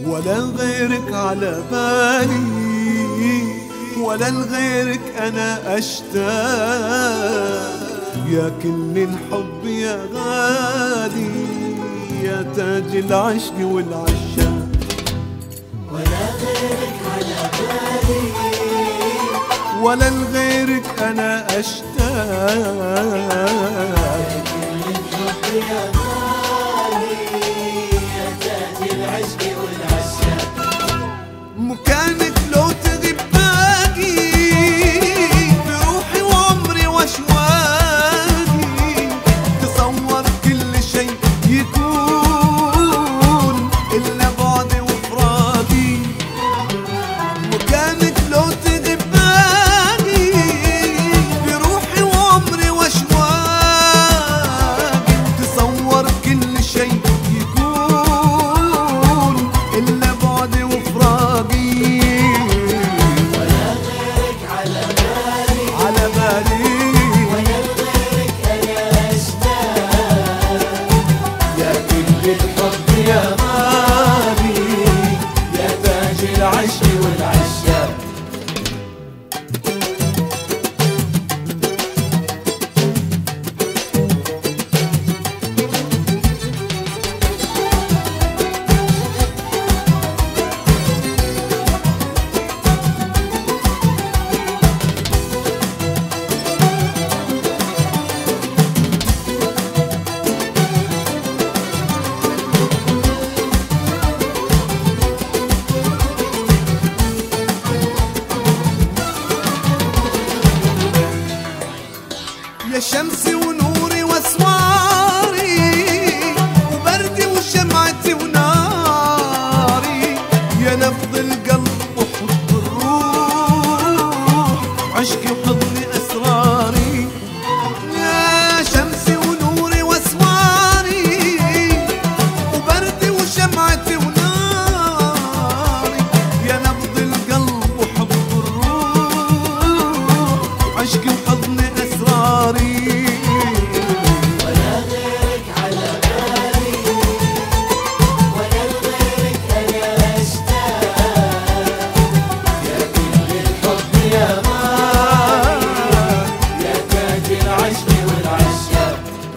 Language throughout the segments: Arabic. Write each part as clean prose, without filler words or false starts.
ولا غيرك على بالي، ولا لغيرك أنا أشتاق. يا كل الحب يا غالي، يا تاج العشق والعشاق. ولا غيرك على بالي، ولا لغيرك أنا أشتاق. يا كل الحب يا غالي، يا تاج العشق والعشاق. مكانك لو تغيب باقي بروحي وعمري واشواقي. تصور كل شيء يكون إلا بعدي وفراقي. مكانك لو تغيب باقي بروحي وعمري واشواقي. تصور كل شيء يكون إلا بعدي وفراقي. يا غالي يا تاج العشق والعشاق. يا شمسي ونوري واسواري، وبردي وشمعتي وناري. يا نبض القلب وحب الروح، عشقي وحضني اسراري. يا شمسي ونوري واسواري، وبردي وشمعتي وناري. يا نبض القلب وحب الروح، عشقي وحضني اسراري. ولا غيرك على بالي، ولا لغيرك أنا أشتاق. يا كل الحب يا غالي، يا تاج العشق والعشاق.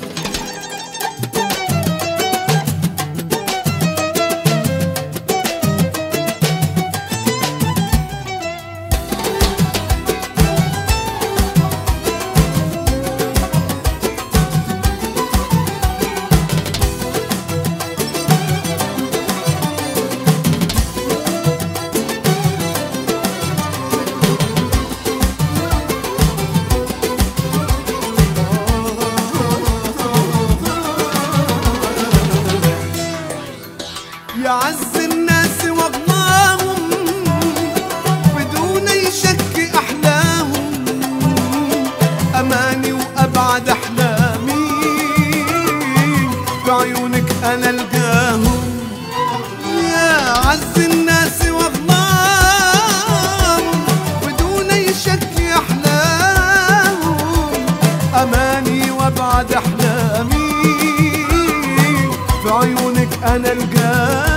يا عز الناس واغناهم، بدون اي شك احلاهم. اماني وابعد احلامي بعيونك انا القاهم. يا عز الناس واغناهم، بدون اي شك احلاهم. اماني وابعد احلامي بعيونك انا القاهم.